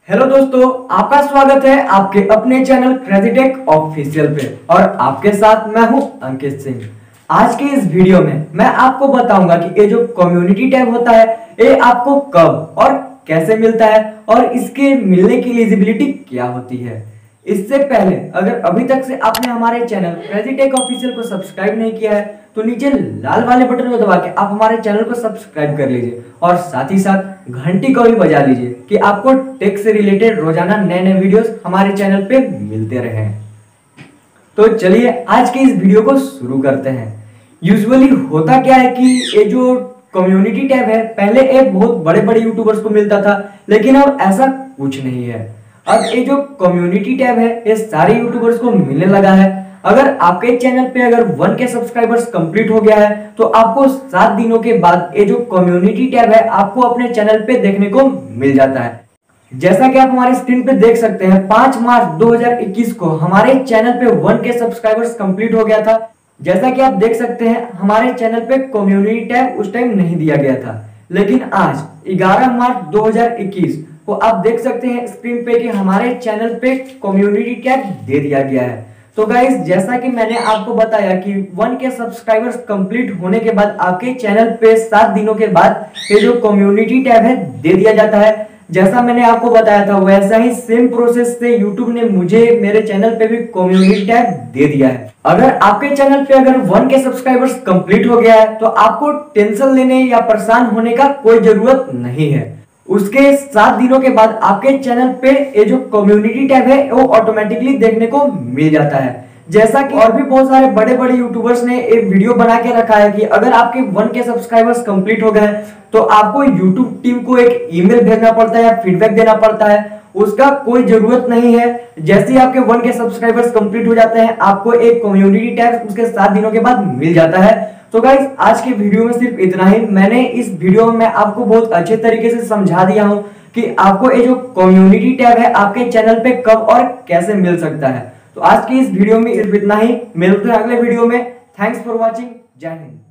Hello दोस्तों, आपका स्वागत है आपके अपने चैनल क्रेजीटेक ऑफिशियल पे और आपके साथ मैं हूं अंकित सिंह। आज के इस वीडियो में मैं आपको बताऊंगा कि ये जो कम्युनिटी टैब होता है ये आपको कब और कैसे मिलता है और इसके मिलने की एलिजिबिलिटी क्या होती है। इससे पहले अगर अभी तक से आपने हमारे चैनल क्रेजीटेक ऑफिशियल को सब्सक्राइब नहीं किया है तो नीचे लाल वाले बटन को दबा के आप हमारे चैनल को सब्सक्राइब कर लीजिए और साथ ही साथ घंटी को भी बजा लीजिए कि आपको टेक से रिलेटेड रोजाना नए नए वीडियोस हमारे चैनल पे मिलते रहें। तो चलिए आज के इस वीडियो को शुरू करते हैं। यूजुअली होता क्या है कि ये जो कम्युनिटी टैब है पहले एक बहुत बड़े बड़े यूट्यूबर्स को मिलता था, लेकिन अब ऐसा कुछ नहीं है। अब ये जो कम्युनिटी टैब है ये सारे यूट्यूबर्स को मिलने लगा है। अगर आपके चैनल पे अगर 1K सब्सक्राइबर्स कंप्लीट हो गया है तो आपको 7 दिनों के बाद ये जो कम्युनिटी टैब है आपको अपने चैनल पे देखने को मिल जाता है। जैसा कि आप हमारे स्क्रीन पे देख सकते हैं 5 मार्च 2021 को हमारे चैनल पे 1K सब्सक्राइबर्स कंप्लीट हो गया था। जैसा कि आप देख सकते हैं हमारे चैनल पे कम्युनिटी टैब उस टाइम नहीं दिया गया था, लेकिन आज 11 मार्च 2021 को आप देख सकते हैं स्क्रीन पे कि हमारे चैनल पे कम्युनिटी टैब दे दिया गया है। तो गाइस, जैसा कि मैंने आपको बताया कि 1K सब्सक्राइबर्स कंप्लीट होने के बाद आपके चैनल पे 7 दिनों के बाद ये जो कम्युनिटी टैब है दे दिया जाता है। जैसा मैंने आपको बताया था वैसा ही सेम प्रोसेस से YouTube ने मुझे मेरे चैनल पे भी कम्युनिटी टैब दे दिया है। अगर आपके चैनल पे अगर 1K सब्सक्राइबर्स कंप्लीट हो गया है तो आपको टेंशन लेने या परेशान होने का कोई जरूरत नहीं है। उसके 7 दिनों के बाद आपके चैनल पे ये जो कम्युनिटी टैब है वो ऑटोमेटिकली देखने को मिल जाता है। जैसा कि और भी बहुत सारे बड़े बड़े यूट्यूबर्स ने एक वीडियो बना के रखा है कि अगर आपके 1K सब्सक्राइबर्स कंप्लीट हो गए तो आपको यूट्यूब टीम को एक ईमेल भेजना पड़ता है या फीडबैक देना पड़ता है। उसका कोई जरूरत नहीं है। जैसे ही आपके 1K सब्सक्राइबर्स कंप्लीट हो जाते हैं आपको एक कम्युनिटी टैब उसके 7 दिनों के बाद मिल जाता है। तो गाइस, आज के वीडियो में सिर्फ इतना ही। मैंने इस वीडियो में आपको बहुत अच्छे तरीके से समझा दिया हूं कि आपको ये जो कम्युनिटी टैब है आपके चैनल पे कब और कैसे मिल सकता है। तो आज की इस वीडियो में सिर्फ इतना ही। मिलते हैं अगले वीडियो में। Thanks for watching. जय हिंद।